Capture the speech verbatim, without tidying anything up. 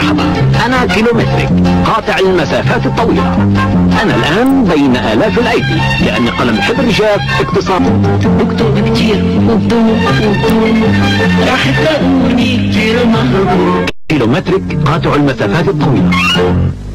مرحبا، أنا كيلومتريك قاطع المسافات الطويلة. أنا الآن بين آلاف الأيدي لأني قلم حبر جاف اقتصاد. اكتب كتير اكتب اكتب راح تلاقوني كتير مهروب. كيلومتريك قاطع المسافات الطويلة.